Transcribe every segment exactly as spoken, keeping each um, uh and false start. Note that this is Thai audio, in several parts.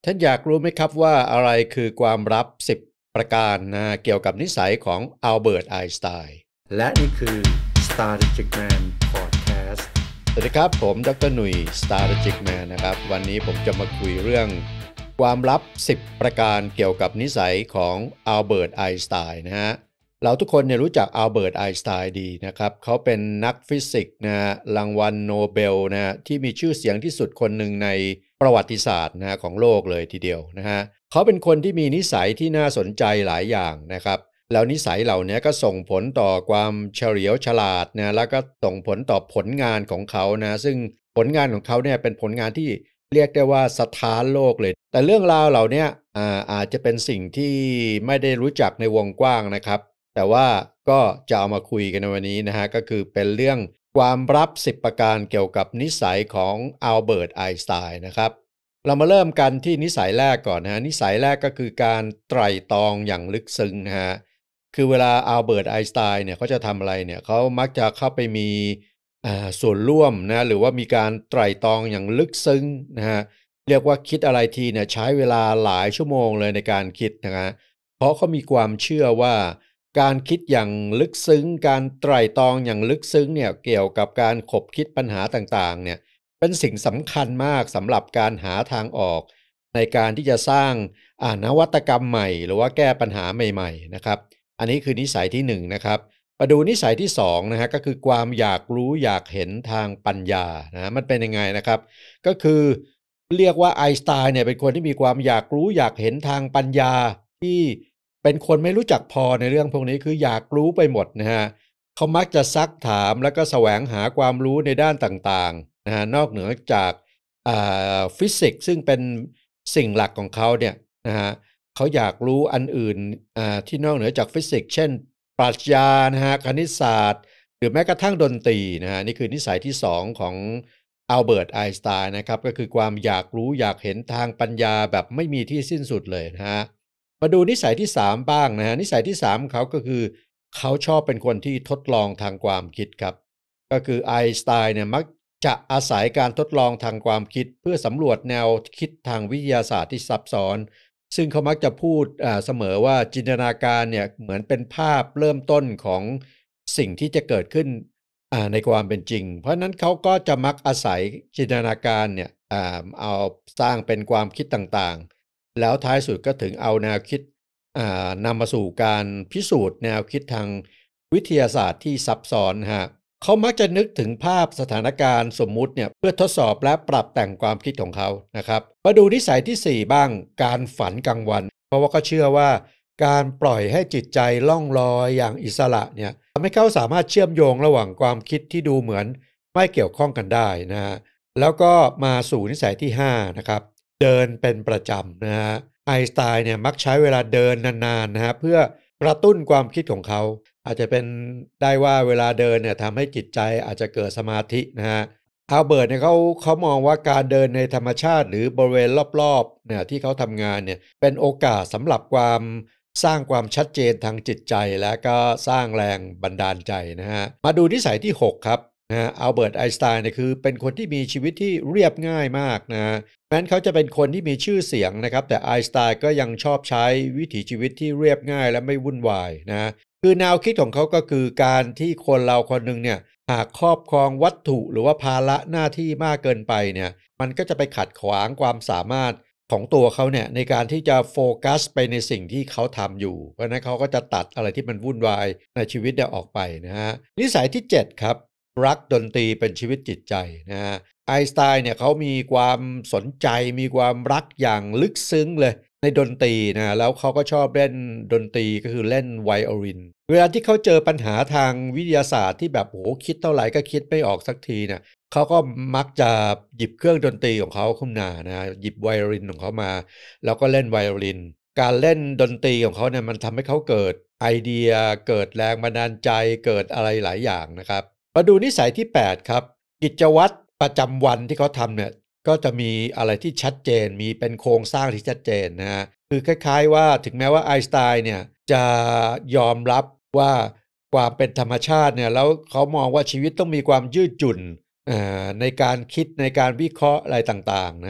ท่านอยากรู้ไหมครับว่าอะไรคือความลับสิบประการนะเกี่ยวกับนิสัยของอัลเบิร์ตไอน์สไตน์และนี่คือ Strategic Man Podcast สวัสดีครับผมดรหนุ่ย Strategic Man นะครับวันนี้ผมจะมาคุยเรื่องความลับสิบประการเกี่ยวกับนิสัยของอัลเบิร์ตไอน์สไตน์นะฮะเราทุกคนเนี่ยรู้จักอัลเบิร์ตไอน์สไตน์ดีนะครับเขาเป็นนักฟิสิกส์นะรางวัลโนเบลนะที่มีชื่อเสียงที่สุดคนหนึ่งในประวัติศาสตร์นะของโลกเลยทีเดียวนะฮะเขาเป็นคนที่มีนิสัยที่น่าสนใจหลายอย่างนะครับแล้วนิสัยเหล่านี้ก็ส่งผลต่อความเฉลียวฉลาดนะแล้วก็ส่งผลต่อผลงานของเขานะซึ่งผลงานของเขาเนี่ยเป็นผลงานที่เรียกได้ว่าสถานโลกเลยแต่เรื่องราวเหล่านี้อ่าอาจจะเป็นสิ่งที่ไม่ได้รู้จักในวงกว้างนะครับแต่ว่าก็จะเอามาคุยกันในวันนี้นะฮะก็คือเป็นเรื่องความลับสิบประการเกี่ยวกับนิสัยของอัลเบิร์ตไอน์สไตน์นะครับเรามาเริ่มกันที่นิสัยแรกก่อนนะฮะนิสัยแรกก็คือการไตร่ตรองอย่างลึกซึ้งนะฮะคือเวลาอัลเบิร์ตไอน์สไตน์เนี่ยเขาจะทำอะไรเนี่ยเขามักจะเข้าไปมีอ่าส่วนร่วมนะหรือว่ามีการไตร่ตรองอย่างลึกซึ้งนะฮะเรียกว่าคิดอะไรทีเนี่ยใช้เวลาหลายชั่วโมงเลยในการคิดนะฮะเพราะเขามีความเชื่อว่าการคิดอย่างลึกซึ้งการไตร่ตรองอย่างลึกซึ้งเนี่ยเกี่ยวกับการขบคิดปัญหาต่างๆเนี่ยเป็นสิ่งสำคัญมากสำหรับการหาทางออกในการที่จะสร้างอ่านวัตกรรมใหม่หรือว่าแก้ปัญหาใหม่ๆนะครับอันนี้คือนิสัยที่หนึ่งนะครับมาดูนิสัยที่สองนะฮะก็คือความอยากรู้อยากเห็นทางปัญญานะมันเป็นยังไงนะครับก็คือเรียกว่าไอน์สไตน์เนี่ยเป็นคนที่มีความอยากรู้อยากเห็นทางปัญญาที่เป็นคนไม่รู้จักพอในเรื่องพวกนี้คืออยากรู้ไปหมดนะฮะเขามักจะซักถามแล้วก็แสวงหาความรู้ในด้านต่างๆนะฮะนอกเหนือจากอ่าฟิสิกส์ซึ่งเป็นสิ่งหลักของเขาเนี่ยนะฮะเขาอยากรู้อันอื่นอ่าที่นอกเหนือจากฟิสิกส์เช่นปรัชญานะฮะคณิตศาสตร์หรือแม้กระทั่งดนตรีนะฮะนี่คือนิสัยที่สองของอัลเบิร์ตไอน์สไตน์นะครับก็คือความอยากรู้อยากเห็นทางปัญญาแบบไม่มีที่สิ้นสุดเลยนะฮะมาดูนิสัยที่สามบ้างนะฮะนิสัยที่สามของเขาก็คือเขาชอบเป็นคนที่ทดลองทางความคิดครับก็คือไอน์สไตน์เนี่ยมักจะอาศัยการทดลองทางความคิดเพื่อสำรวจแนวคิดทางวิทยาศาสตร์ที่ซับซ้อนซึ่งเขามักจะพูดอ่าเสมอว่าจินตนาการเนี่ยเหมือนเป็นภาพเริ่มต้นของสิ่งที่จะเกิดขึ้นอ่าในความเป็นจริงเพราะฉะนั้นเขาก็จะมักอาศัยจินตนาการเนี่ยอ่าเอาสร้างเป็นความคิดต่างๆแล้วท้ายสุดก็ถึงเอาแนวคิดอ่านำมาสู่การพิสูจน์แนวคิดทางวิทยาศาสตร์ที่ซับซ้อนฮะ เขามักจะนึกถึงภาพสถานการณ์สมมุติเนี่ยเพื่อทดสอบและปรับแต่งความคิดของเขานะครับมาดูนิสัยที่สี่บ้างการฝันกลางวันเพราะว่าเขาเชื่อว่าการปล่อยให้จิตใจล่องลอยอย่างอิสระเนี่ยทำให้เขาสามารถเชื่อมโยงระหว่างความคิดที่ดูเหมือนไม่เกี่ยวข้องกันได้นะฮะแล้วก็มาสู่นิสัยที่ห้านะครับเดินเป็นประจำนะฮะไอน์สไตน์เนี่ยมักใช้เวลาเดินนานๆนะฮะเพื่อกระตุ้นความคิดของเขา อาจจะเป็นได้ว่าเวลาเดินเนี่ยทำให้จิตใจอาจจะเกิดสมาธินะฮะอัลเบิร์ตเนี่ยเขาเขามองว่าการเดินในธรรมชาติหรือบริเวณรอบๆเนี่ยที่เขาทำงานเนี่ยเป็นโอกาสสำหรับความสร้างความชัดเจนทางจิตใจและก็สร้างแรงบันดาลใจนะฮะมาดูนิสัยที่หกครับนะฮะอัลเบิร์ตไอน์สไตน์เนี่ยคือเป็นคนที่มีชีวิตที่เรียบง่ายมากนะฮะแม้นเขาจะเป็นคนที่มีชื่อเสียงนะครับแต่ไอน์สไตน์ก็ยังชอบใช้วิถีชีวิตที่เรียบง่ายและไม่วุ่นวายนะ คือแนวคิดของเขาก็คือการที่คนเราคนหนึ่งเนี่ยหากครอบครองวัตถุหรือว่าภาระหน้าที่มากเกินไปเนี่ยมันก็จะไปขัดขวางความสามารถของตัวเขาเนี่ยในการที่จะโฟกัสไปในสิ่งที่เขาทำอยู่เพราะนั้นเขาก็จะตัดอะไรที่มันวุ่นวายในชีวิตเนี่ยออกไปนะฮะนิสัยที่เจ็ดครับรักดนตรีเป็นชีวิตจิตใจนะฮะไอน์สไตน์เนี่ยเขามีความสนใจมีความรักอย่างลึกซึ้งเลยในดนตรีนะแล้วเขาก็ชอบเล่นดนตรีก็คือเล่นไวโอลิน เวลาที่เขาเจอปัญหาทางวิทยาศาสตร์ที่แบบโอ้โฮคิดเท่าไรก็คิดไม่ออกสักทีเนี่ยเขาก็มักจะหยิบเครื่องดนตรีของเขาขึ้นมานะหยิบไวโอลินของเขามาแล้วก็เล่นไวโอลินการเล่นดนตรีของเขาเนี่ยมันทำให้เขาเกิดไอเดียเกิดแรงบันดาลใจเกิดอะไรหลายอย่างนะครับมาดูนิสัยที่แปดครับกิจวัตรประจำวันที่เขาทำเนี่ยก็จะมีอะไรที่ชัดเจนมีเป็นโครงสร้างที่ชัดเจนนะครับ คือคล้ายๆว่าถึงแม้ว่าไอน์สไตน์เนี่ยจะยอมรับว่าความเป็นธรรมชาติเนี่ยแล้วเขามองว่าชีวิตต้องมีความยืดหยุ่นอ่าในการคิดในการวิเคราะห์อะไรต่างๆนะ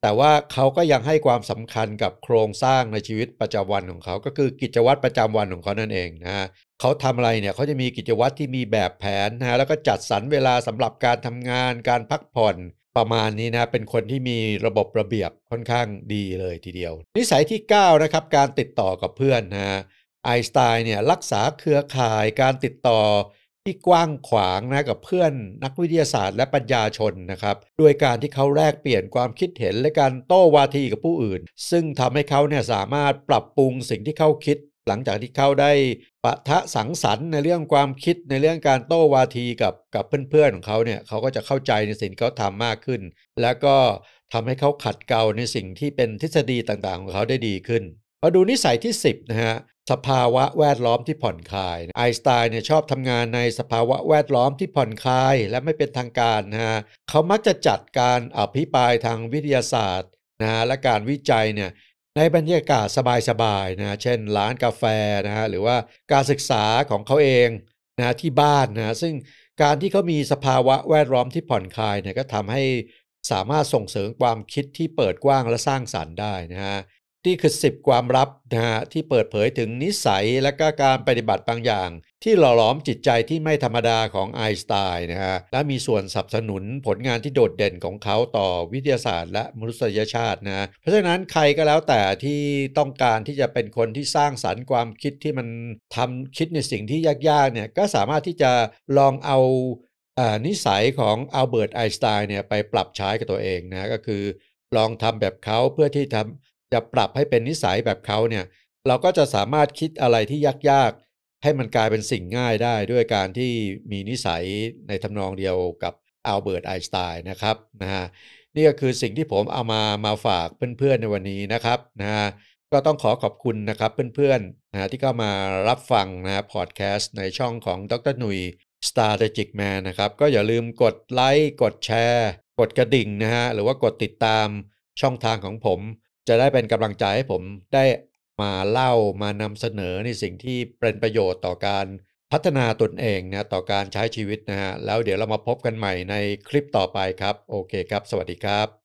แต่ว่าเขาก็ยังให้ความสำคัญกับโครงสร้างในชีวิตประจำวันของเขาก็คือกิจวัตรประจำวันของเขานั่นเองนะฮะเขาทำอะไรเนี่ยเขาจะมีกิจวัตรที่มีแบบแผนนะฮะแล้วก็จัดสรรเวลาสำหรับการทำงานการพักผ่อนประมาณนี้นะเป็นคนที่มีระบบระเบียบค่อนข้างดีเลยทีเดียวนิสัยที่เก้านะครับการติดต่อกับเพื่อนนะฮะไอน์สไตน์เนี่ยรักษาเครือข่ายการติดต่อที่กว้างขวางนะกับเพื่อนนักวิทยาศาสตร์และปัญญาชนนะครับโดยการที่เขาแลกเปลี่ยนความคิดเห็นและการโต้วาทีกับผู้อื่นซึ่งทำให้เขาเนี่ยสามารถปรับปรุงสิ่งที่เขาคิดหลังจากที่เขาได้ปะทะสังสรรค์ในเรื่องความคิดในเรื่องการโต้วาทีกับกับเพื่อนๆของเขาเนี่ยเขาก็จะเข้าใจในสิ่งที่เขาทำมากขึ้นแล้วก็ทำให้เขาขัดเกลาในสิ่งที่เป็นทฤษฎีต่างๆของเขาได้ดีขึ้นมาดูนิสัยที่สิบนะฮะสภาวะแวดล้อมที่ผ่อนคลายไอน์สไตน์เนี่ยชอบทำงานในสภาวะแวดล้อมที่ผ่อนคลายและไม่เป็นทางการนะฮะเขามักจะจัดการอภิปรายทางวิทยาศาสตร์นะฮะและการวิจัยเนี่ยในบรรยากาศสบายๆนะเช่นร้านกาแฟนะฮะหรือว่าการศึกษาของเขาเองนะที่บ้านนะซึ่งการที่เขามีสภาวะแวดล้อมที่ผ่อนคลายเนี่ยก็ทำให้สามารถส่งเสริมความคิดที่เปิดกว้างและสร้างสรรค์ได้นะฮะ นี่คือสิบความลับนะฮะที่เปิดเผยถึงนิสัยและก็การปฏิบัติบางอย่างที่หล่อหลอมจิตใจที่ไม่ธรรมดาของไอน์สไตน์นะฮะและมีส่วนสนับสนุนผลงานที่โดดเด่นของเขาต่อวิทยาศาสตร์และมนุษยชาตินะเพราะฉะนั้นใครก็แล้วแต่ที่ต้องการที่จะเป็นคนที่สร้างสรรค์ความคิดที่มันทำคิดในสิ่งที่ยากๆเนี่ยก็สามารถที่จะลองเอาอ่านิสัยของอัลเบิร์ตไอน์สไตน์เนี่ยไปปรับใช้กับตัวเองนะก็คือลองทำแบบเขาเพื่อที่ทำ จะปรับให้เป็นนิสัยแบบเขาเนี่ยเราก็จะสามารถคิดอะไรที่ยากๆให้มันกลายเป็นสิ่งง่ายได้ด้วยการที่มีนิสัยในทำนองเดียวกับอัลเบิร์ตไอน์สไตน์นะครับนะฮะนี่ก็คือสิ่งที่ผมเอามามาฝากเพื่อนๆในวันนี้นะครับนะฮะก็ต้องขอขอบคุณนะครับเพื่อนๆนะที่เข้ามารับฟังนะพอดแคสต์ในช่องของดรหนุ่ย Strategic Man นะครับก็อย่าลืมกดไลค์กดแชร์กดกระดิ่งนะฮะหรือว่ากดติดตามช่องทางของผมจะได้เป็นกำลังใจให้ผมได้มาเล่ามานำเสนอในสิ่งที่เป็นประโยชน์ต่อการพัฒนาตนเองนะต่อการใช้ชีวิตนะฮะแล้วเดี๋ยวเรามาพบกันใหม่ในคลิปต่อไปครับโอเคครับสวัสดีครับ